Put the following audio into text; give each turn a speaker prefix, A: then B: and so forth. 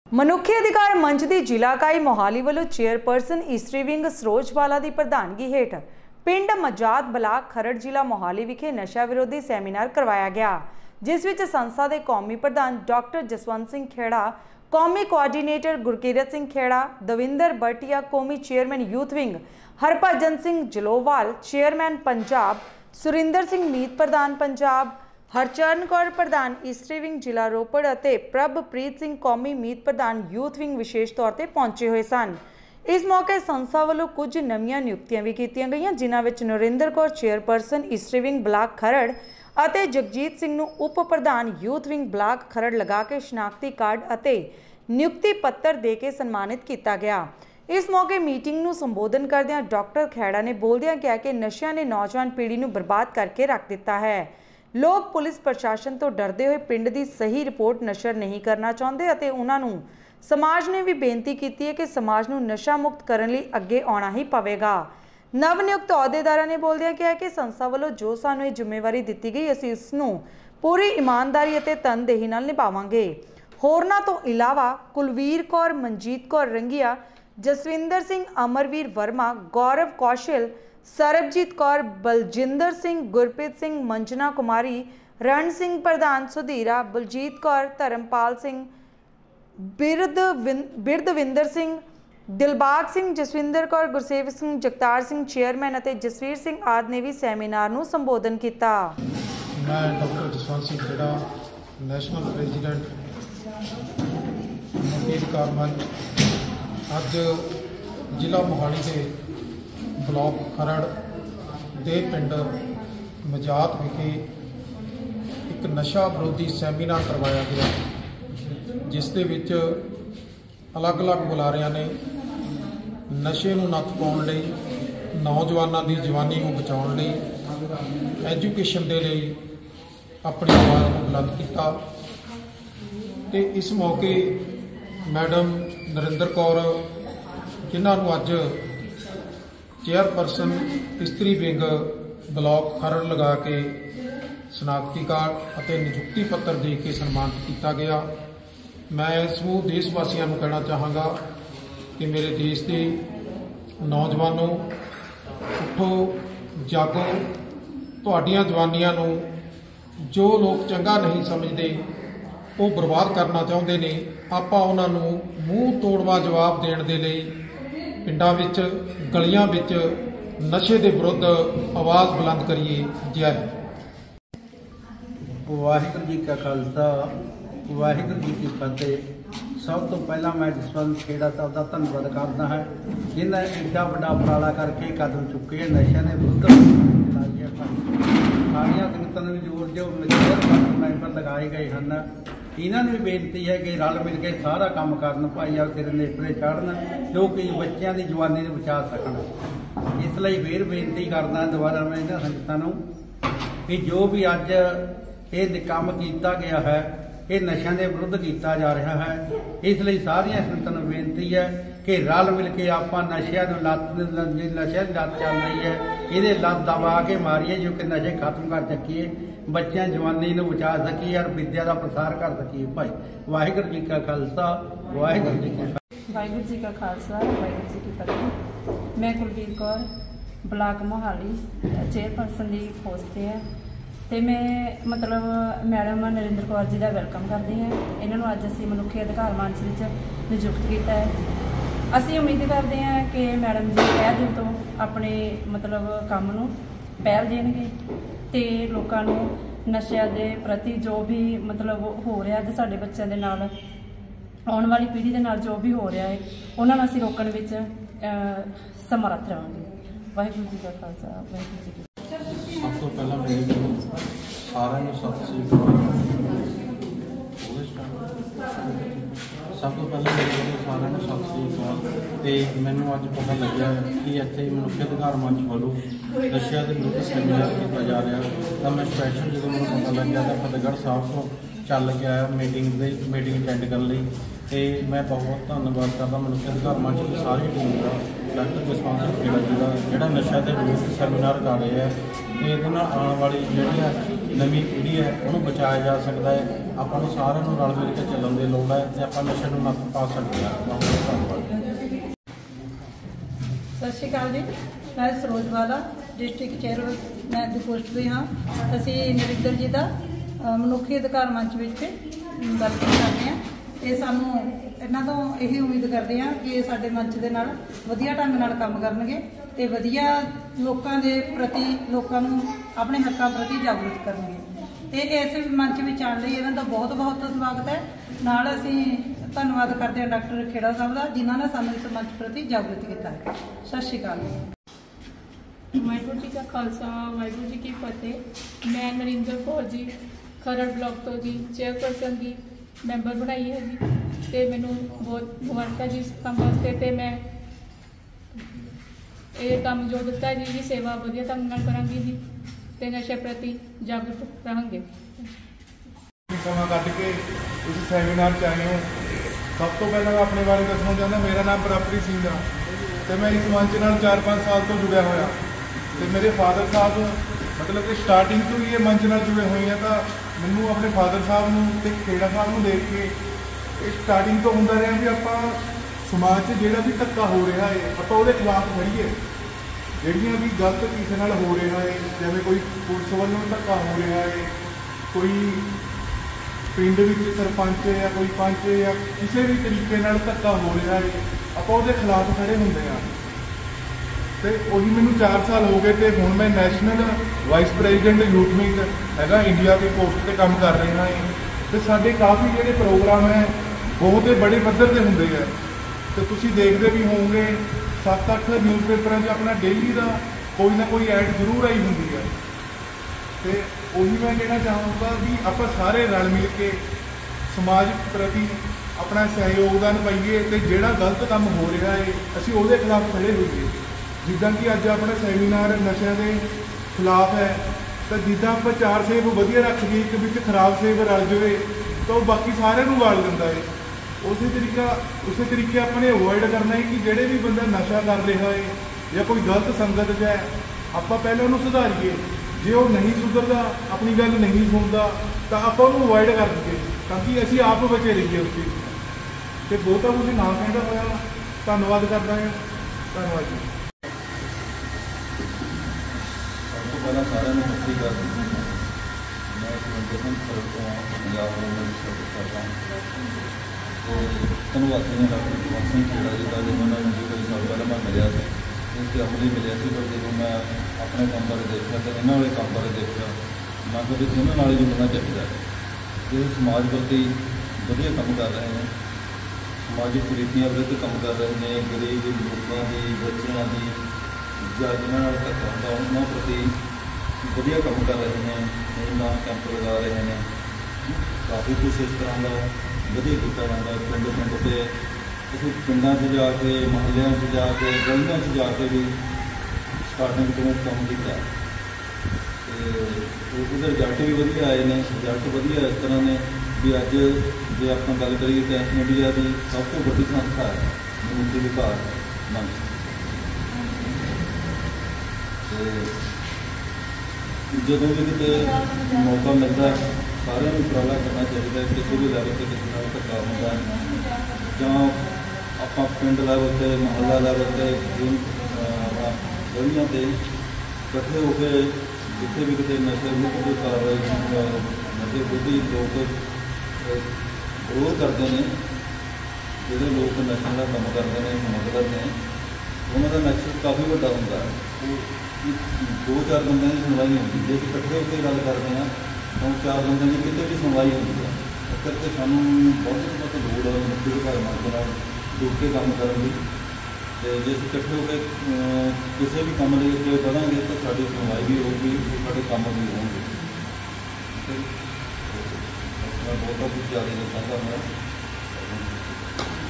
A: ਮਨੁੱਖੀ ਅਧਿਕਾਰ ਮੰਚ ਦੀ ਜ਼ਿਲ੍ਹਾ ਇਕਾਈ ਮੋਹਾਲੀ ਵੱਲੋਂ ਚੇਅਰਪਰਸਨ ਇਸਤਰੀ ਵਿੰਗ ਸਰੋਜਵਾਲਾ ਦੀ ਪ੍ਰਧਾਨਗੀ ਹੇਠ ਪਿੰਡ ਮਜਾਤ ਬਲਾਕ ਖਰੜ ਜ਼ਿਲ੍ਹਾ ਮੋਹਾਲੀ ਵਿਖੇ ਨਸ਼ਾ ਵਿਰੋਧੀ ਸੈਮੀਨਾਰ ਕਰਵਾਇਆ ਗਿਆ, ਜਿਸ ਵਿੱਚ ਸੰਸਥਾ ਦੇ ਕੌਮੀ ਪ੍ਰਧਾਨ ਡਾਕਟਰ ਜਸਵੰਤ ਸਿੰਘ ਖੇੜਾ, कौमी कोआर्डीनेटर गुरकीरत सिंह खेड़ा, दविंदर बटिया, कौमी chairman youth wing Harbhajan Singh Jalowal, chairman Punjab Surinder Singh मीत प्रधान पंजाब, हरचरण कौर प्रधान इस्त्री विंग जिला रोपड़ और प्रभप्रीत सिंह कौमी मीत प्रधान यूथ विंग विशेष तौर पर पहुंचे हुए सन। इस मौके संस्था वालों कुछ नवीं नियुक्तियां भी कीतियां गईयां, जिन्हां विच नरिंदर कौर चेयरपर्सन इस्त्री विंग ब्लाक खरड़ ਅਤੇ ਜਗਜੀਤ ਸਿੰਘ ਨੂੰ ਉਪ ਪ੍ਰਧਾਨ ਯੂਥ ਵਿੰਗ ਬਲਾਕ ਖਰੜ ਲਗਾ ਕੇ ਸ਼ਨਾਖਤੀ ਕਾਰਡ ਅਤੇ ਨਿਯੁਕਤੀ ਪੱਤਰ ਦੇ ਕੇ ਸਨਮਾਨਿਤ ਕੀਤਾ ਗਿਆ। ਇਸ ਮੌਕੇ ਮੀਟਿੰਗ ਨੂੰ ਸੰਬੋਧਨ ਕਰਦਿਆਂ ਡਾਕਟਰ ਖੈੜਾ ਨੇ ਬੋਲਦਿਆਂ ਕਿਹਾ ਕਿ ਨਸ਼ਿਆਂ ਨੇ ਨੌਜਵਾਨ ਪੀੜ੍ਹੀ ਨੂੰ ਬਰਬਾਦ ਕਰਕੇ ਰੱਖ ਦਿੱਤਾ ਹੈ। ਲੋਕ ਪੁਲਿਸ ਪ੍ਰਸ਼ਾਸਨ ਤੋਂ ਡਰਦੇ ਹੋਏ ਪਿੰਡ ਦੀ ਸਹੀ ਰਿਪੋਰਟ ਨਸ਼ਰ ਨਹੀਂ ਕਰਨਾ ਚਾਹੁੰਦੇ ਅਤੇ ਉਹਨਾਂ ਨੂੰ ਸਮਾਜ ਨੇ ਵੀ ਬੇਨਤੀ ਕੀਤੀ ਹੈ ਕਿ ਸਮਾਜ ਨੂੰ ਨਸ਼ਾ ਮੁਕਤ ਕਰਨ ਲਈ ਅੱਗੇ ਆਉਣਾ ਹੀ ਪਵੇਗਾ। नव नियुक्त अहुदेदारां ने बोलदियां कहा कि संस्था वालों जो सानू ये जिम्मेवारी दी गई असीं इस नूं पूरी ईमानदारी अते तनदेही नाल निभावांगे। होरनां तो इलावा कुलवीर कौर, मनजीत कौर रंगिया, जसविंदर सिंह, अमरवीर वर्मा, गौरव कौशल, सरबजीत कौर, बलजिंदर सिंह, गुरप्रीत सिंह, मंजना कुमारी, रण सिंह प्रधान, सुधीरा, बलजीत कौर, धर्मपाल सिंह, बिरदविंदर सिंह, दिलबाग सिंह, जसविंदर कौर, गुरसेवक सिंह, जगतार सिंह चेयरमैन और जसवीर सिंह आदि ने भी सैमीनार में संबोधन किया।
B: मैं doctor Jaswant Singh Khera, national president मनुष्य अधिकार मंच, अज जिला मोहाली के ब्लॉक खरड़ के पिंड मजात विखे एक नशा विरोधी सैमीनार करवाया गया, जिस दे विच अलग अलग बुलारियां ने नशे नूं नत्थ पाउण लई, नौजवानों की जवानी को बचाउण लई, एजुकेशन दे लई अपनी आवाज़ को बुलंद किया। ते इस मौके मैडम नरिंदर कौर, जिन्हां नूं अज चेयरपर्सन इस्त्री विंग ब्लॉक खरड़ लगा के शनाख्ती कार्ड और नियुक्ति पत्र दे के सन्मानित किया गया। मैं समूह देश वासियों को कहना चाहांगा कि मेरे देश के नौजवानों, उठो जागो, तुहाडियां जवानियां नूं जो लोग चंगा नहीं समझते वो बर्बाद करना चाहते हैं। आपां उन्हां नूं मूँह तोड़वा जवाब देण दे लई पिंडां विच, गलियां विच नशे के विरुद्ध आवाज़ बुलंद करिए। जय
C: वाहिगुरू जी का खालसा, वाहिगुरू जी की फतेह। सब तो पहला मैं जसवंत खेड़ा साहब का धन्यवाद करता है, जिन्हें एडा बड़ा उपराला करके कदम चुके हैं नशे ने विरुद्ध चलाई है। सारिया संगतां नूं जोर जो मैंबर लगाए गए हैं, इन्होंने भी बेनती है कि रल मिल के सारा काम करन, भाई आ सिर नेपरे चढ़न, जो कि बच्चों की जवानी को बचा सकन। इसलिए फिर बेनती करना दोबारा मैं इन्हां संगतां नूं कि जो भी अज ये काम किया गया है ये नशा के विरुद्ध किया जा रहा है। इसलिए सारिया संगतां नूं बेनती है कि रल मिल के आप नशिया नशे की लत चल रही है, ये लत दबा के मारीए, जो कि नशे खत्म कर सकीए, बच्चों जवानी को बचा सकीए और विद्या का प्रसार कर सकीए। भाई वाहिगुरू जी का खालसा, वाहिगुरू जी की फतेह।
D: वाहिगुरू जी का खालसा, वाहिगुरू जी की फतेह। मैं कुलवीर कौर, ब्लाक मोहाली चेयरपर्सन की पोस्ट से है, तो मैं मतलब मैडम नरिंदर कौर जी का वैलकम करती हैं। इन्होंने अज असी मनुष्य अधिकार मंच नियुक्त किया है। असी उम्मीद करते हैं कि मैडम जी पहल दिन तो अपने मतलब काम नूं पहल देणगे ते लोकां नूं नशिਆਂ के प्रति जो भी मतलब हो रहा है, साडे बच्चों के नाल आने वाली पीढ़ी के नाल जो भी हो रहा है, उन्होंने असीं रोकण विच समर्थ रहांगे। वाहिगुरू जी का खालसा, वाहिगुरू जी की।
B: सब तो पहला मेरे सारे सत श्री अकाल। सब तो पहले मेरे सारे सत श्री अकाल। तो मैनू अज पता लग्या कि इत्थे मनुष्य अधिकार मंच वालों नशिया के विरुद्ध सैमीनार किया जा रहा, तो मैं स्पैशल जो मैं पता लग्या तो फतेहगढ़ साहब को चल के आया मीटिंग अटेंड करने। तो मैं बहुत धन्यवाद करता मनुष्य अधिकार मंच की सारी टीम का, डॉक्टर जसवंत सिंह खेड़ा जी का, जोड़ा नशा के विरुद्ध सैमीनार कर रहे हैं। ये आने वाली जी नवी पीढ़ी है उन्होंने बचाया जा सकता है। ਆਪਾਂ ਨੂੰ ਸਾਰਿਆਂ ਨੂੰ ਰਲ ਮਿਲ ਕੇ ਚੱਲਣ ਦੀ ਲੋੜ ਹੈ ਤੇ ਆਪਾਂ ਨਸ਼ੇ ਨੂੰ ਨੱਥ ਪਾ ਸਕਦੇ ਹਾਂ। ਬਹੁਤ ਬਹੁਤ ਧੰਨਵਾਦ।
E: ਸਤਿ ਸ਼੍ਰੀ ਅਕਾਲ ਜੀ। ਮੈਂ ਸਰੋਜ ਵਾਲਾ ਡਿਸਟ੍ਰਿਕਟ ਚੇਅਰਮੈਨ ਦੀ ਪੋਸਟ 'ਤੇ ਹਾਂ। ਅਸੀਂ ਨਰਿੰਦਰ ਜੀ ਦਾ ਮਨੁੱਖੀ ਅਧਿਕਾਰ ਮੰਚ ਵਿੱਚ ਗੱਲ ਕਰਦੇ ਹਾਂ ਤੇ ਸਾਨੂੰ ਇਹਨਾਂ ਤੋਂ ਇਹੀ ਉਮੀਦ ਕਰਦੇ ਹਾਂ ਕਿ ਇਹ ਸਾਡੇ ਮੰਚ ਦੇ ਨਾਲ ਵਧੀਆ ਢੰਗ ਨਾਲ ਕੰਮ ਕਰਨਗੇ ਤੇ ਵਧੀਆ ਲੋਕਾਂ ਦੇ ਪ੍ਰਤੀ, ਲੋਕਾਂ ਨੂੰ ਆਪਣੇ ਹੱਕਾਂ ਪ੍ਰਤੀ ਜਾਗਰੂਕ ਕਰਨਗੇ ਤੇ ਇਸ ਮੰਚ ਵਿੱਚ ਆਉਣ ਲਈ ਇਹਨਾਂ ਦਾ ਬਹੁਤ ਬਹੁਤ ਸਵਾਗਤ ਹੈ। ਨਾਲ ਅਸੀਂ ਧੰਨਵਾਦ ਕਰਦੇ ਹਾਂ ਡਾਕਟਰ ਖੇੜਾ ਸਾਹਿਬ ਦਾ, ਜਿਨ੍ਹਾਂ ਨੇ ਸਾਨੂੰ ਇਸ ਮੰਚ ਪ੍ਰਤੀ ਜਾਗਰੂਕ ਕੀਤਾ ਹੈ। ਸਤਿ ਸ਼੍ਰੀ ਅਕਾਲ।
F: ਵਾਹਿਗੁਰੂ ਜੀ ਕਾ ਖਾਲਸਾ, ਵਾਹਿਗੁਰੂ ਜੀ ਕੀ ਫਤਿਹ। ਮੈਂ ਨਰਿੰਦਰ ਕੌਰ ਜੀ ਖਰੜ ਬਲਾਕ ਤੋਂ ਜੀ ਚੇਅਰਪਰਸਨ ਦੀ ਮੈਂਬਰ ਬਣਾਈ ਹੈ ਜੀ ਤੇ ਮੈਨੂੰ ਬਹੁਤ ਮੁਬਾਰਕਾਂ ਜੀ ਇਸ ਕੰਮ ਵਾਸਤੇ ਤੇ ਮੈਂ ਇਹ ਕੰਮ ਜੋ ਦਿੱਤਾ ਜੀ ਸੇਵਾ ਵਧੀਆ ਢੰਗ ਨਾਲ ਕਰਾਂਗੀ ਜੀ ਤੇ ਨਸ਼ੇ ਪ੍ਰਤੀ ਜਾਗਰੂਕ ਰਹਾਂਗੇ।
G: ਸਮਾਂ ਕੱਢ ਕੇ ਇਸ ਸੈਮੀਨਾਰ 'ਚ ਆਏ ਹੋ। ਸਭ ਤੋਂ ਪਹਿਲਾਂ ਮੈਂ ਆਪਣੇ ਬਾਰੇ ਦੱਸਣਾ ਚਾਹੁੰਦਾ। ਮੇਰਾ ਨਾਮ ਪ੍ਰਾਪਤੀ ਸਿੰਘ ਆ ਤੇ ਮੈਂ ਇਸ ਮੰਚ ਨਾਲ 4-5 ਸਾਲ ਤੋਂ ਜੁੜਿਆ ਹੋਇਆ ਤੇ ਮੇਰੇ ਫਾਦਰ ਸਾਹਿਬ ਮਤਲਬ ਕਿ ਸਟਾਰਟਿੰਗ ਤੋਂ ਹੀ ਇਹ ਮੰਚ ਨਾਲ ਜੁੜੇ ਹੋਏ ਆ। ਤਾਂ ਮੈਨੂੰ ਆਪਣੇ ਫਾਦਰ ਸਾਹਿਬ ਨੂੰ ਤੇ ਖੇੜਾ ਸਾਹਿਬ ਨੂੰ ਦੇਖ ਕੇ ਇਹ ਸਟਾਰਟਿੰਗ ਤੋਂ ਹੁੰਦਾ ਰਿਹਾ ਵੀ ਆਪਾਂ ਸਮਾਜ 'ਚ ਜਿਹੜਾ ਵੀ ਧੱਕਾ ਹੋ ਰਿਹਾ ਹੈ ਆਪਾਂ ਉਹਦੇ ਖਿਲਾਫ ਖੜੀਏ। ਜਿਹੜੀਆਂ ਵੀ ਗਲਤ ਕਿਸੇ ਨਾਲ ਹੋ ਰਿਹਾ ਹੈ, ਜਿਵੇਂ ਕੋਈ ਪੁਲਿਸ ਵੱਲੋਂ ਧੱਕਾ ਹੋ ਰਿਹਾ ਹੈ, ਕੋਈ ਪਿੰਡ ਵਿੱਚ ਸਰਪੰਚ ਜਾਂ ਕੋਈ ਪੰਚ ਜਾਂ ਕਿਸੇ ਵੀ ਤਰੀਕੇ ਨਾਲ ਧੱਕਾ ਹੋ ਰਿਹਾ ਹੈ, ਆਪਾਂ ਉਹਦੇ ਖਿਲਾਫ ਖੜੇ ਹੁੰਦੇ ਹਾਂ। ਤੇ ਉਹੀ ਮੈਨੂੰ 4 ਸਾਲ ਹੋ ਗਏ ਤੇ ਹੁਣ ਮੈਂ national vice president youth wing ਹੈਗਾ ਇੰਡੀਆ ਦੀ ਪੋਸਟ 'ਤੇ ਕੰਮ ਕਰ ਰਿਹਾ ਹਾਂ। ਤੇ ਸਾਡੇ ਕਾਫੀ ਜਿਹੜੇ ਪ੍ਰੋਗਰਾਮ ਹੈ ਬਹੁਤ ਬੜੇ ਪੱਧਰ 'ਤੇ ਹੁੰਦੇ ਹੈ ਤੇ ਤੁਸੀਂ ਦੇਖਦੇ ਵੀ ਹੋਵੋਗੇ 7-8 ਨਿਊਜ਼ਪੇਪਰਾਂ 'ਚ ਆਪਣਾ ਡੇਲੀ ਦਾ ਕੋਈ ਨਾ ਕੋਈ ਐਡ ਜ਼ਰੂਰ ਆਈ ਹੁੰਦੀ ਹੈ। ਤੇ ਉਹੀ ਮੈਂ ਕਹਿਣਾ ਚਾਹੂੰਗਾ ਵੀ ਆਪਾਂ ਸਾਰੇ ਰਲ ਮਿਲ ਕੇ ਸਮਾਜ ਪ੍ਰਤੀ ਆਪਣਾ ਸਹਿਯੋਗਦਾਨ ਪਾਈਏ ਤੇ ਜਿਹੜਾ ਗਲਤ ਕੰਮ ਹੋ ਰਿਹਾ ਹੈ ਅਸੀਂ ਉਹਦੇ ਖਿਲਾਫ ਖੜੇ ਹੋਈਏ। ਜਿੱਦਾਂ ਕਿ ਅੱਜ ਆਪਣਾ ਸੈਮੀਨਾਰ ਨਸ਼ਿਆਂ ਦੇ ਖਿਲਾਫ ਹੈ ਤਾਂ ਜਿੱਦਾਂ ਆਪਾਂ 4 ਸੇਬ ਵਧੀਆ ਰੱਖ ਗਏ, ਇੱਕ ਵਿੱਚ ਖਰਾਬ ਸੇਬ ਰਲ ਜਾਵੇ ਤਾਂ ਉਹ ਬਾਕੀ ਸਾਰਿਆਂ ਨੂੰ ਵਾਲ ਦਿੰਦਾ ਹੈ। ਉਸੇ ਤਰੀਕੇ ਆਪਾਂ ਨੇ ਅਵੋਇਡ ਕਰਨਾ ਹੈ ਕਿ ਜਿਹੜੇ ਵੀ ਬੰਦਾ ਨਸ਼ਾ ਕਰ ਰਿਹਾ ਹੈ ਜਾਂ ਕੋਈ ਗਲਤ ਸੰਗਤ 'ਚ ਹੈ ਆਪਾਂ ਪਹਿਲਾਂ ਉਹਨੂੰ ਸੁਧਾਰੀਏ। ਜੇ ਉਹ ਨਹੀਂ ਸੁਧਰਦਾ, ਆਪਣੀ ਗੱਲ ਨਹੀਂ ਸੁਣਦਾ ਤਾਂ ਆਪਾਂ ਉਹਨੂੰ ਅਵੋਇਡ ਕਰ ਦਈਏ ਤਾਂ ਕਿ ਅਸੀਂ ਆਪ ਬਚੇ ਰਹੀਏ ਉਸ ਚੀਜ਼ ਤੇ ਬਹੁਤਾ ਕੁਝ ਨਾ ਕਹਿੰਦਾ ਹੋਇਆ। ਧੰਨਵਾਦ ਕਰਦਾ ਹਾਂ। ਧੰਨਵਾਦ ਜੀ।
H: ਸਭ ਤੋਂ ਪਹਿਲਾਂ ਸਾਰਿਆਂ ਨੂੰ ਸਤਿ ਸ਼੍ਰੀ ਅਕਾਲ। ਮੈਂ ਸੁਰਿੰਦਰ ਸਿੰਘ ਖਰੜ ਤੋਂ ਪੰਜਾਬ ਗੌਰਮੈਂਟ ਸਰਵਿਸ ਕਰਦਾ ਹਾਂ ਤੇ ਧੰਨਵਾਦੀ ਹਾਂ ਡਾਕਟਰ ਕੁਲਵੰਤ ਸਿੰਘ ਖੇੜਾ ਜੀ ਦਾ, ਜਿਹਨਾਂ ਨੂੰ ਜੀ ਕਈ ਸਾਲ ਪਹਿਲਾਂ ਮੈਂ ਮਿਲਿਆ ਸੀ। ਇਸ ਤੇ ਅਮਲੀ ਮਿਲਿਆ ਸੀ ਪਰ ਜਦੋਂ ਮੈਂ ਆਪਣੇ ਕੰਮ ਬਾਰੇ ਦੇਖਿਆ ਤੇ ਇਹਨਾਂ ਵਾਲੇ ਕੰਮ ਬਾਰੇ ਦੇਖਿਆ ਮੈਂ ਕਿਹਾ ਵੀ ਇਹਨਾਂ ਨਾਲ ਹੀ ਜੁੜਨਾ ਚਾਹੀਦਾ। ਇਹ ਸਮਾਜ ਪ੍ਰਤੀ ਵਧੀਆ ਕੰਮ ਕਰ ਰਹੇ ਨੇ, ਸਮਾਜਿਕ ਕੁਰੀਤੀਆਂ ਵਿਰੁੱਧ ਕੰਮ ਕਰ ਰਹੇ ਨੇ, ਗਰੀਬ ਲੋਕਾਂ ਦੀ, ਬੱਚਿਆਂ ਦੀ ਜਾਂ ਜਿਨ੍ਹਾਂ ਨਾਲ ਧੱਕਾ ਹੁੰਦਾ ਉਹਨਾਂ ਪ੍ਰਤੀ ਵਧੀਆ ਕੰਮ ਕਰ ਰਹੇ ਨੇ। ਇਹਨਾਂ ਕੈਂਪ ਲਗਾ ਰਹੇ ਨੇ, ਕਾਫੀ ਕੁਛ ਇਸ ਤਰ੍ਹਾਂ ਦਾ ਵਧੀਆ ਕੀਤਾ ਜਾਂਦਾ। ਪਿੰਡ ਤੇ ਅਸੀਂ ਪਿੰਡਾਂ 'ਚ ਜਾ ਕੇ, ਮੁਹੱਲਿਆਂ 'ਚ ਜਾ ਕੇ, ਗਲੀਆਂ 'ਚ ਜਾ ਕੇ ਵੀ ਸਟਾਰਟਿੰਗ ਤੋਂ ਕੰਮ ਕੀਤਾ ਤੇ ਉਹਦੇ ਰਿਜ਼ਲਟ ਵੀ ਵਧੀਆ ਆਏ ਨੇ। ਰਿਜ਼ਲਟ ਵਧੀਆ ਇਸ ਤਰ੍ਹਾਂ ਨੇ ਵੀ ਅੱਜ ਜੇ ਆਪਾਂ ਗੱਲ ਕਰੀਏ ਤਾਂ ਇੰਡੀਆ ਦੀ ਸਭ ਤੋਂ ਵੱਡੀ ਸੰਸਥਾ ਹੈ ਮਨੁੱਖੀ ਅਧਿਕਾਰ ਮੰਚ ਤੇ ਜਦੋਂ ਵੀ ਕਿਤੇ ਮੌਕਾ ਮਿਲਦਾ ਸਾਰਿਆਂ ਨੂੰ ਉਪਰਾਲਾ ਕਰਨਾ ਚਾਹੀਦਾ। ਕਿਸੇ ਵੀ ਲੈਵਲ 'ਤੇ ਕਿਸੇ ਨਾਲ ਧੱਕਾ ਹੁੰਦਾ ਜਾਂ ਆਪਾਂ ਪਿੰਡ ਲੈਵਲ 'ਤੇ, ਮੁਹੱਲਾ ਲੈਵਲ 'ਤੇ, ਗਲੀਆਂ 'ਤੇ ਇਕੱਠੇ ਹੋ ਕੇ ਜਿੱਥੇ ਵੀ ਕਿਤੇ ਨਸ਼ੇ ਵਿਰੁੱਧ ਕਾਰਵਾਈ, ਨਸ਼ੇ ਵਿਰੋਧੀ ਲੋਕ ਵਿਰੋਧ ਕਰਦੇ ਨੇ, ਜਿਹੜੇ ਲੋਕ ਨਸ਼ਿਆਂ ਦਾ ਕੰਮ ਕਰਦੇ ਨੇ, ਸਮਗਲਰ ਨੇ, ਉਹਨਾਂ ਦਾ ਨਕਸਦ ਕਾਫੀ ਵੱਡਾ ਹੁੰਦਾ ਹੈ। 2-4 ਬੰਦਿਆਂ ਦੀ ਸੁਣਵਾਈ ਹੁੰਦੀ। ਜੇ ਇਕੱਠੇ ਹੋ ਕੇ ਗੱਲ ਕਰਦੇ ਹਾਂ ਤਾਂ 4 ਬੰਦਿਆਂ ਦੀ ਕਿਤੇ ਵੀ ਸੁਣਵਾਈ ਹੁੰਦੀ ਹੈ। ਇਸ ਕਰਕੇ ਸਾਨੂੰ ਬਹੁਤ ਲੋੜ ਹੈ ਮਨੁੱਖੀ ਅਧਿਕਾਰ ਮੰਚ ਨਾਲ ਜੁੜ ਕੇ ਕੰਮ ਕਰਨ ਦੀ ਤੇ ਜੇ ਅਸੀਂ ਇਕੱਠੇ ਹੋ ਕੇ ਕਿਸੇ ਵੀ ਕੰਮ ਲਈ ਅੱਗੇ ਵਧਾਂਗੇ ਤਾਂ ਸਾਡੀ ਸੁਣਵਾਈ ਵੀ ਹੋਊਗੀ, ਸਾਡੇ ਕੰਮ ਵੀ ਹੋਣਗੇ। ਮੈਂ ਬਹੁਤ ਕੁਝ ਜ਼ਿਆਦਾ ਦੱਸਣਾ ਚਾਹੁੰਦਾ।